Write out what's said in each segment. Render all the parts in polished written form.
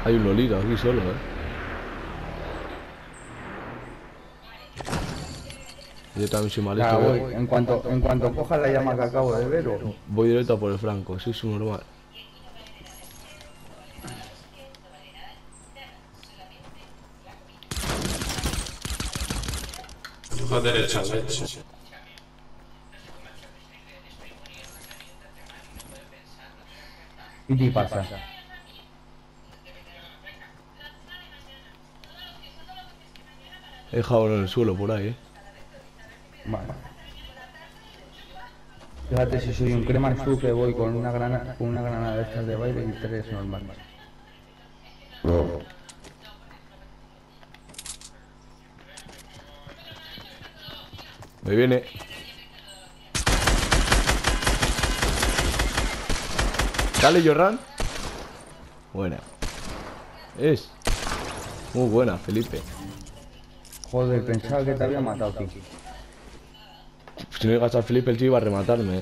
Hay un lolito aquí solo, Yo también soy Ya malito, voy. En cuanto coja la llama que acabo de ver, voy directo a por el Franco, soy su normal. La derecha, leche. ¿qué te pasa? He dejado en el suelo por ahí, Vale. Fíjate si soy un crema azul que voy con una granada de estas de baile y tres normales. Me viene. Dale, Jorran. Buena. Es. Muy buena, Felipe. Joder, pensaba que te había matado, tío. Si no llegas a Felipe, el tío iba a rematarme,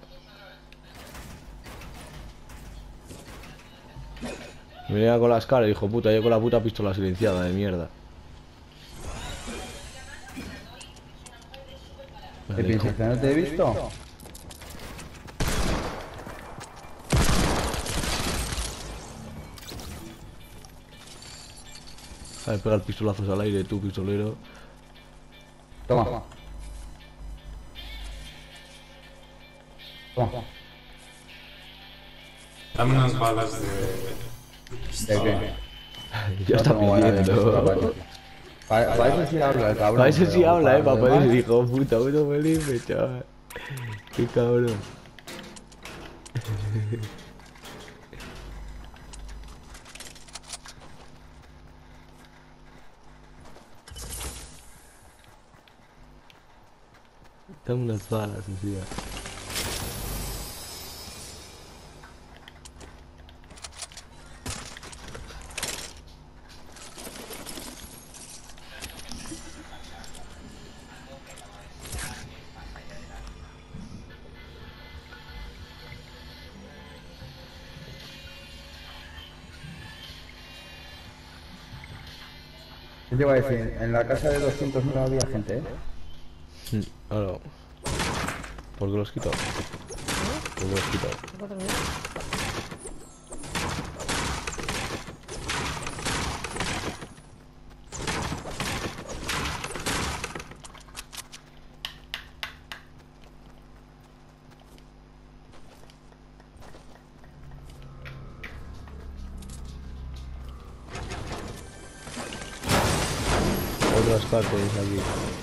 Me venía con las caras, hijo puta, yo con la puta pistola silenciada de mierda. ¿Qué piensas que no te he visto? Sabes pegar pistolazos al aire, tú, pistolero. Toma. Toma. Dame unas balas de... ¿De qué? Ya No está tengo ganas de pistola para pidiendo. ti. Para eso sí habla el cabrón. Para eso sí pero habla, para para lo poder demás, decir, hijo puta, puto Felipe, chaval. Qué cabrón. Dame unas balas, encima. ¿qué te iba a decir? En la casa de 200 no había gente, ¿eh? Ahora, ¿por qué los quito? ¿Por qué los quito? Otras partes aquí.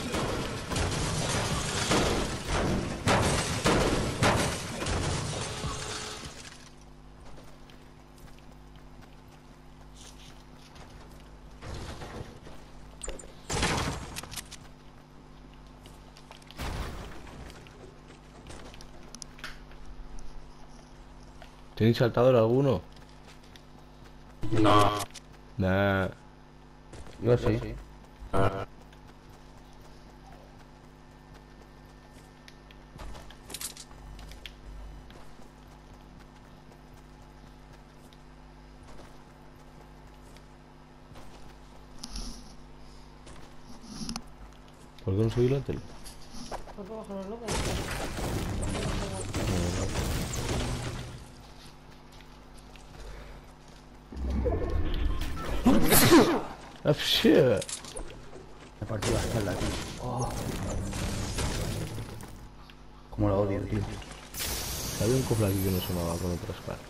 ¿Tenéis saltador alguno? No. Nah. Yo sí. ¿Por qué no subí la tele? Pues puedo bajar los locos. Ah, shit. Me partí la espalda, tío. Como lo odio, tío. Había un cofre aquí que no sonaba con otras partes.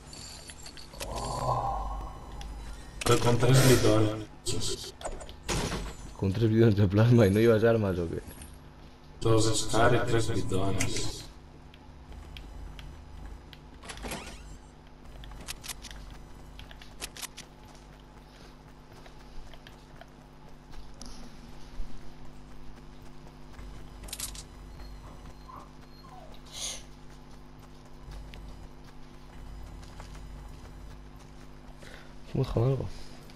Estoy con 3 bidones. Con 3 bidones de plasma y no llevas armas o qué. 2 Scar y 3 bidones. ¿Cómo dejado algo?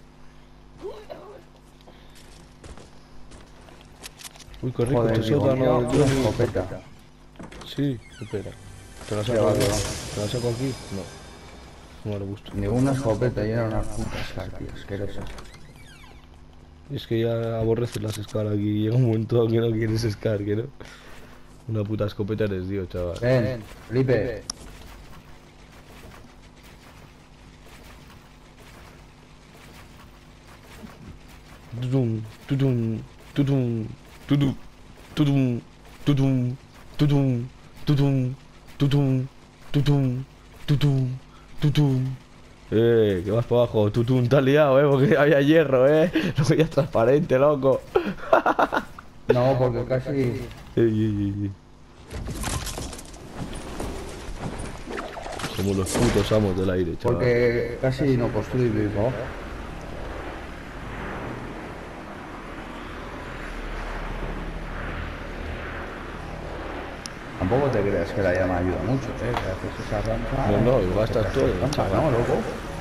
Uy, qué rico, Joder, este digo, mira, sótano. una escopeta. Sí, espera. ¿Te la Sí, saco vale, aquí? vale. ¿Te la saco aquí? No. mal gusto. Ninguna escopeta y era una puta Scar, tío, asquerosa. Y es que ya aborreces las Scar aquí. Llega un momento que no quieres Scar, que no. Una puta escopeta eres Dios, chaval. Ven, Felipe. Tudum, tudum, tudum, tudum, tudum, tudum, tudum, tudum, tudum, tudum, tudum, tudum. Que vas para abajo, tutum, te has liado, porque había hierro, no veías transparente, loco. No, porque casi... Ey. Somos los putos amos del aire, chaval. Porque casi no construí vivo. Tampoco te creas que la llama ayuda mucho, que haces esa rampa... No, gastas todo, chaval. No, loco.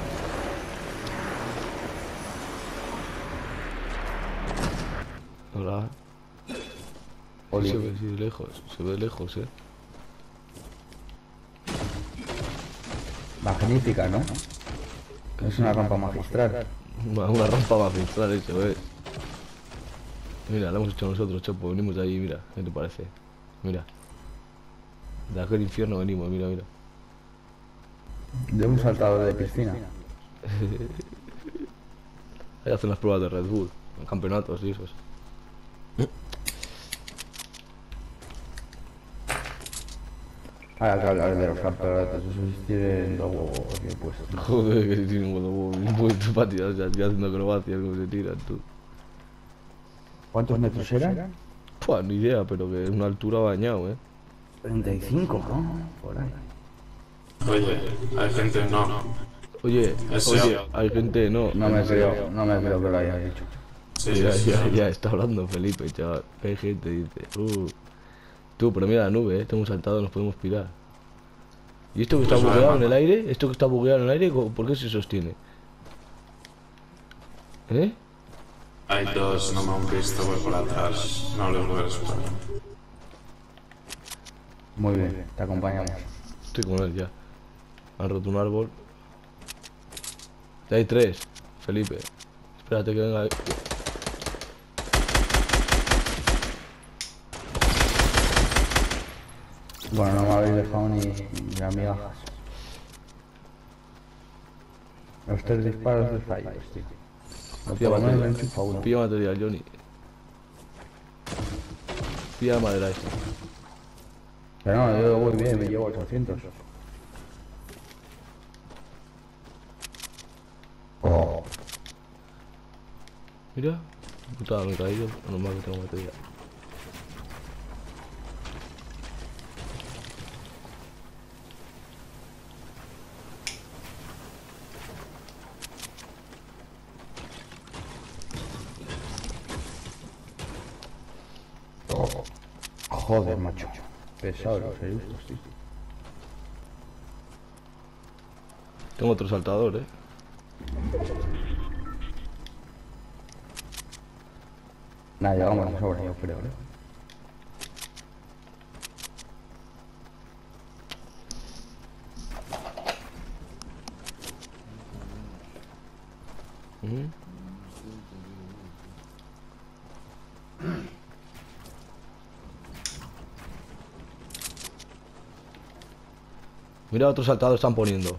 Hola. Oli. Se ve así lejos, se ve lejos, Magnífica, ¿no? Es una rampa magistral. Una rampa magistral, eso es. Mira, la hemos hecho nosotros, Chopo, venimos de ahí, mira, ¿qué te parece? Mira. De aquel infierno venimos, mira. De un saltador de piscina. Ahí hacen las pruebas de Red Bull, en campeonatos y esos. Ahora que hablar de los campeonatos, esos tienen dos huevos aquí puestos. Joder, que si tienen un huevo bien puesto para tirar, o sea, estoy haciendo acrobacias como se tiran, tú. ¿Cuántos metros eran? Pues ni idea, pero que es una altura bañado, 35, ¿no? Por ahí. Oye, hay gente no. Oye, hay gente, no. No me creo que lo hayas dicho. Sí, Ya está hablando Felipe, chaval. Que hay gente, dice. Tú, pero mira la nube, estamos saltados, nos podemos pirar. ¿Y esto que está Pues bugueado nada. en el aire? ¿Esto que está bugueado en el aire? ¿Por qué se sostiene? Hay dos, no me han visto, voy por atrás. No les voy a esperar. Muy bien, te acompañamos. Estoy con él ya. Han roto un árbol. Ya hay tres, Felipe. Espérate que venga. Bueno, no me habéis dejado ni las migajas. Los 3 disparos de fallos, tío. Por Pilla lo menos me material, enchufa uno. pilla material, Johnny. Pilla madera esta. Pero no, yo voy bien, me llevo 800. Oh. Mira, putada, me he caído. Normal que tengo material. Joder, macho. Pesado los eructos, tío. Tengo otro saltador, Nada, llegamos a sobra, yo creo, Ujú. Mira, otro saltador están poniendo.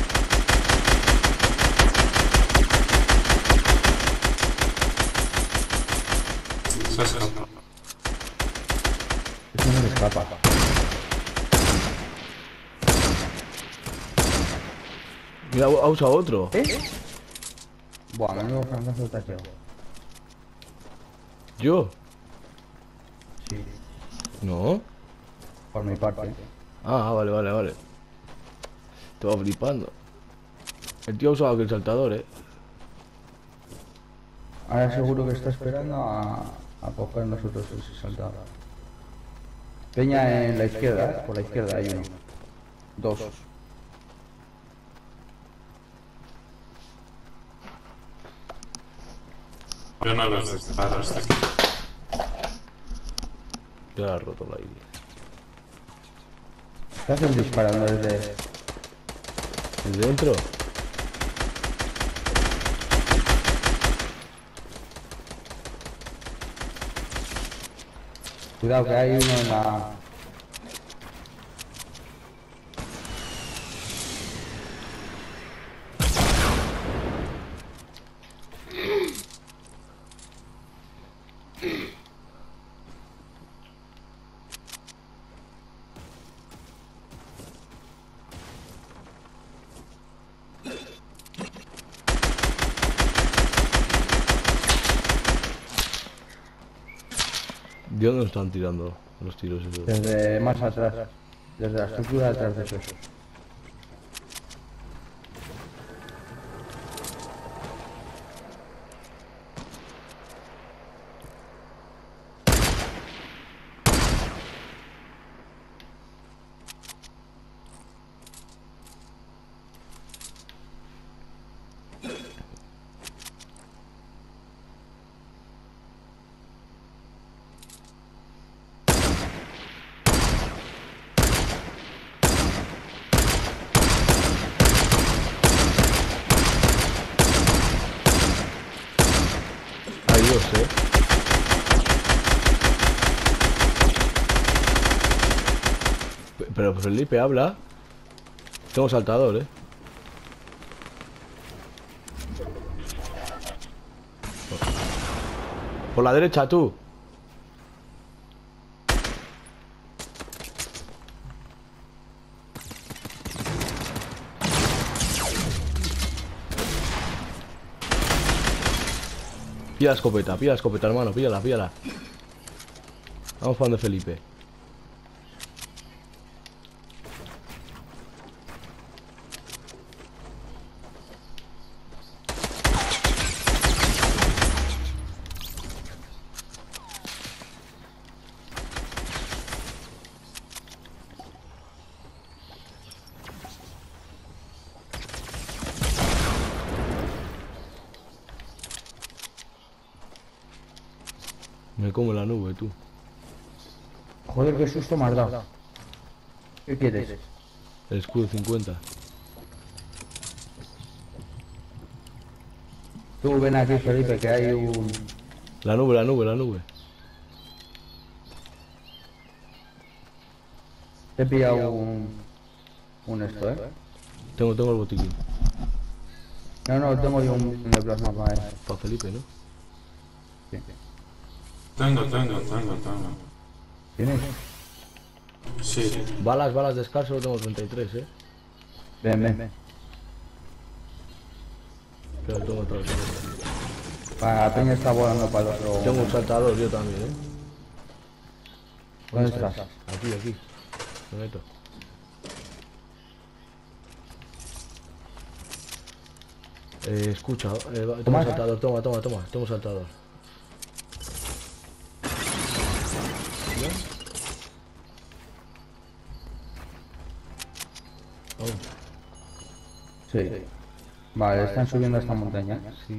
Se escapa. Eso no me escapa. Mira, ha usado otro. Buah, menudo francazo te has llevado. ¿Yo? Sí, No. por mi parte. Ah, vale. Te va flipando. El tío ha usado aquel saltador, Ahora seguro que está esperando a coger nosotros ese saltador. Peña en la izquierda, por la izquierda hay uno. Dos. Yo no los disparo hasta aquí. Ya la ha roto la idea. ¿Qué hacen disparando desde...? ¿Desde dentro? Cuidado que hay uno en la... ¿De dónde están tirando los tiros esos? Desde más atrás. Desde la estructura detrás de esos. Ay, Dios, Pero Felipe, habla. Tengo saltador, Por la derecha, tú. Pilla la escopeta, hermano, píllala, píllala. Vamos para donde Felipe. Me como la nube, tú. Joder, qué susto me has dado. ¿Qué quieres? El escudo 50. Tú ven aquí, Felipe, que hay un... La nube, la nube, la nube. Te he pillado un esto, Tengo el botiquín. No, tengo yo un plasma para él. Para Felipe, ¿no? Sí. Tengo. ¿Tienes? Sí. Balas de Scar solo tengo 33, Ven. Pero tengo otra vez. La peña está volando para el otro... Tengo un saltador yo también, ¿Dónde estás? Aquí. Me meto. Escucha, toma saltador, toma. Toma saltador. Oh, Sí. Vale, están subiendo a esta montaña. sí.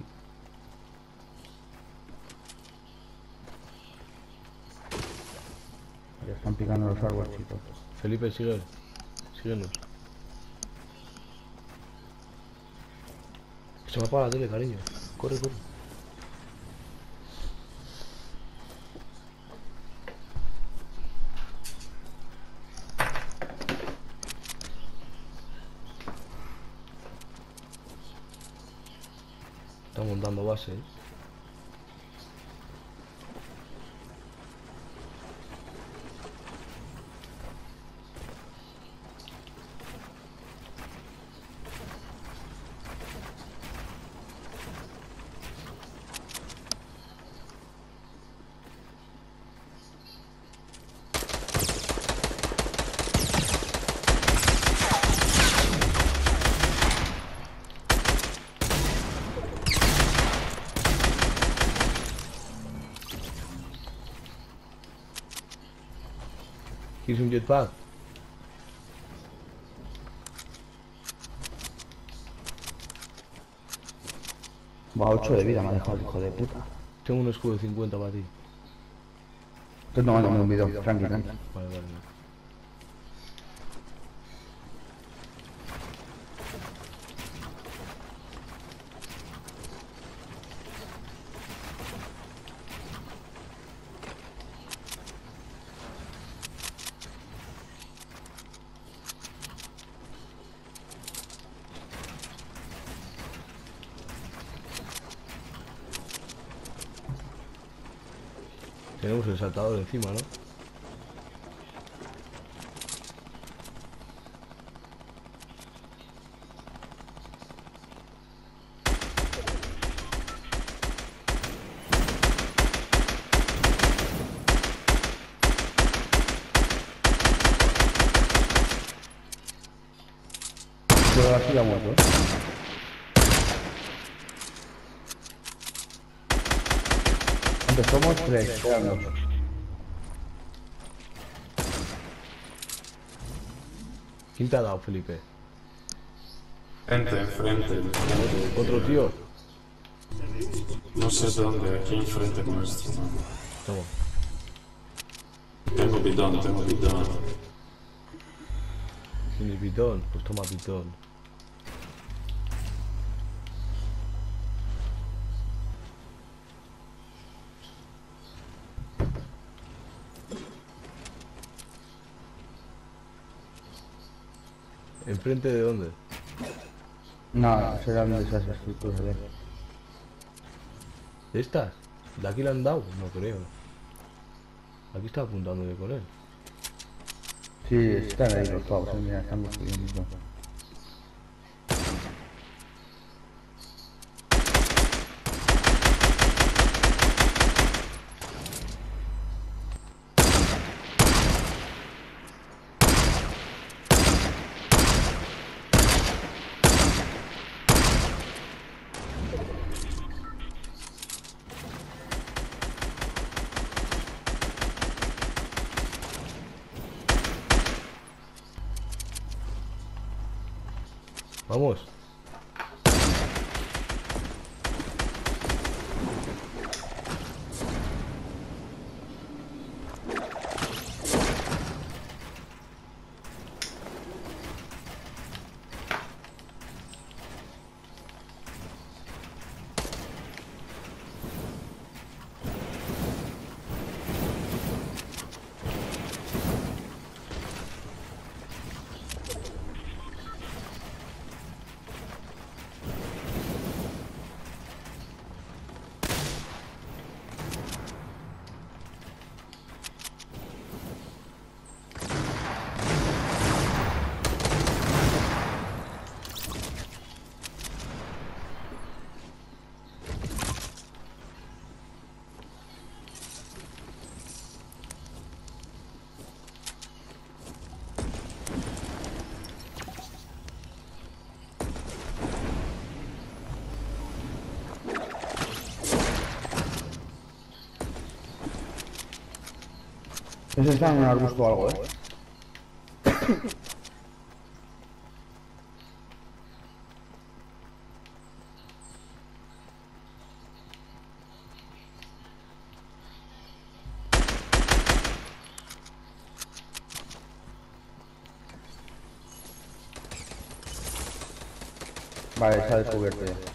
Ya están picando los árboles, chicos. Felipe, síguenos. Se me apaga la tele, cariño. Corre. Están montando base, ¿Quieres un jetpack? Va, 8 de vida me ha dejado el hijo de puta. Tengo un escudo de 50 para ti. Estoy tomándome un video, tranqui. Vale. Tenemos el saltador encima, ¿no? Pero así la muerto, ¿eh? Antes somos 3, quedan 2. ¿Quién te ha dado, Felipe? Enfrente, enfrente. ¿Otro tío? No sé dónde, aquí enfrente nuestro. ¿No? Toma. Tengo bidón, tengo bidón. ¿Tienes bidón? Pues toma bidón. ¿Enfrente de dónde? No, serán de esas estructuras, ¿eh? ¿De estas? ¿De aquí le han dado? No creo. Aquí está apuntándome con él. Sí, están ahí los pavos, mira, están construyendo. Vamos. Ese está en un arbusto o algo, ¿eh? Vale, está descubierto ya.